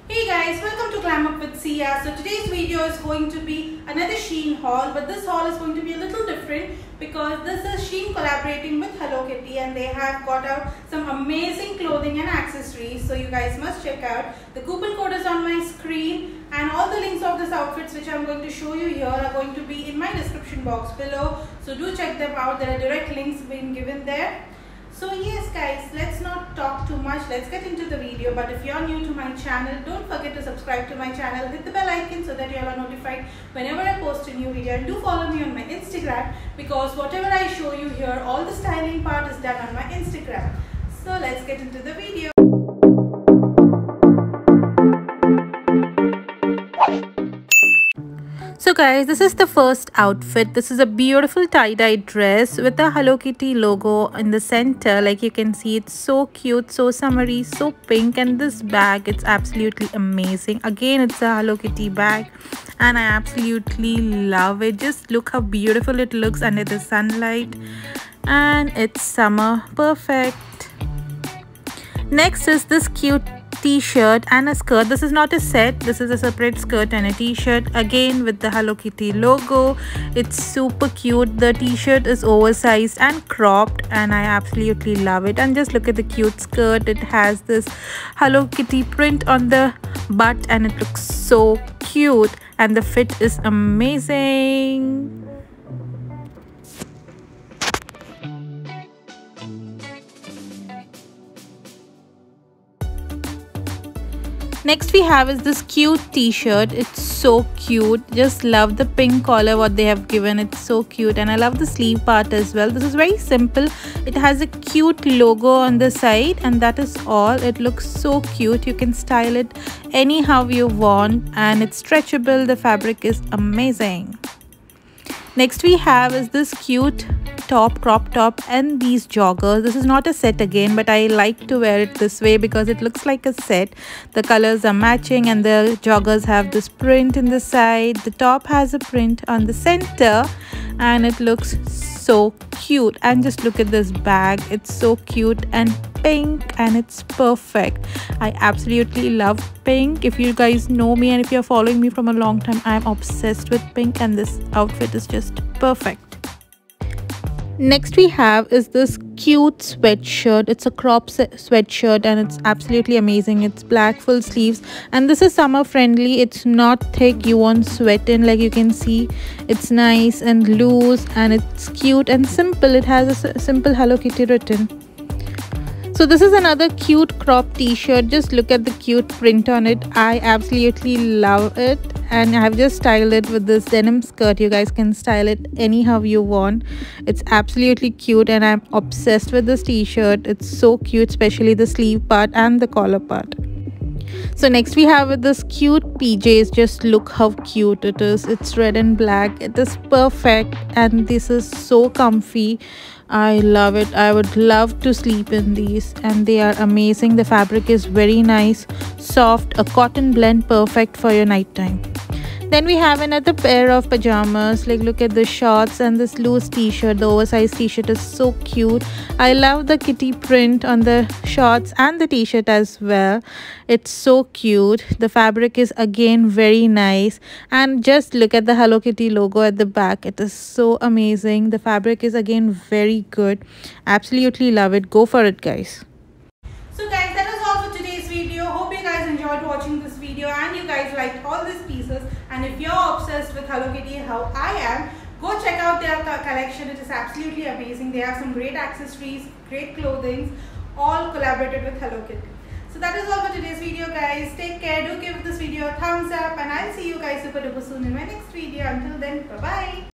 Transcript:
Hey guys, welcome to Climb Up with Sia. So today's video is going to be another Shein haul, but this haul is going to be a little different because this is Shein collaborating with Hello Kitty and they have got out some amazing clothing and accessories. So you guys must check out. The coupon code is on my screen and all the links of these outfits which I'm going to show you here are going to be in my description box below. So do check them out. There are direct links being given there. So yes guys, let's not talk too much, let's get into the video. But if you're new to my channel, don't forget to subscribe to my channel, hit the bell icon so that you are notified whenever I post a new video, and do follow me on my Instagram because whatever I show you here, all the styling part is done on my Instagram. So let's get into the video. So guys, this is the first outfit. This is a beautiful tie-dye dress with a Hello Kitty logo in the center. Like you can see, it's so cute, so summery, so pink. And this bag, it's absolutely amazing. Again, it's a Hello Kitty bag and I absolutely love it. Just look how beautiful it looks under the sunlight, and it's summer perfect. Next is this cute t-shirt and a skirt. This is not a set, this is a separate skirt and a t-shirt, again with the Hello Kitty logo. It's super cute. The t-shirt is oversized and cropped and I absolutely love it. And just look at the cute skirt. It has this Hello Kitty print on the butt and it looks so cute, and the fit is amazing. Next we have is this cute t-shirt. It's so cute. Just love the pink collar what they have given. It's so cute, and I love the sleeve part as well. This is very simple. It has a cute logo on the side and that is all. It looks so cute. You can style it anyhow you want and it's stretchable. The fabric is amazing. Next we have is this cute top, crop top, and these joggers. This is not a set again, but I like to wear it this way because it looks like a set. The colors are matching and the joggers have this print in the side. The top has a print on the center and it looks so cute. And just look at this bag. It's so cute and pink and it's perfect. I absolutely love pink. If you guys know me and if you're following me from a long time, I'm obsessed with pink and this outfit is just perfect. Next we have is this cute sweatshirt. It's a crop sweatshirt and it's absolutely amazing. It's black, full sleeves, and this is summer friendly. It's not thick, you won't sweat in. Like you can see, it's nice and loose and it's cute and simple. It has a simple Hello Kitty written. So this is another cute crop t-shirt. Just look at the cute print on it. I absolutely love it and I have just styled it with this denim skirt. You guys can style it anyhow you want. It's absolutely cute and I'm obsessed with this t-shirt. It's so cute, especially the sleeve part and the collar part. So next we have this cute PJs. Just look how cute it is. It's red and black. It is perfect and this is so comfy. I love it. I would love to sleep in these and they are amazing. The fabric is very nice, soft, a cotton blend, perfect for your nighttime. Then we have another pair of pajamas. Like look at the shorts and this loose t-shirt. The oversized t-shirt is so cute. I love the kitty print on the shorts and the t-shirt as well. It's so cute. The fabric is again very nice, and just look at the Hello Kitty logo at the back. It is so amazing. The fabric is again very good. Absolutely love it. Go for it guys. So guys, that was all for today's video. Hope you guys enjoyed watching this video and you guys liked all these pieces. And if you're obsessed with Hello Kitty how I am, go check out their collection. It is absolutely amazing. They have some great accessories, great clothing, all collaborated with Hello Kitty. So that is all for today's video guys. Take care. Do give this video a thumbs up and I'll see you guys super duper soon in my next video. Until then, bye bye.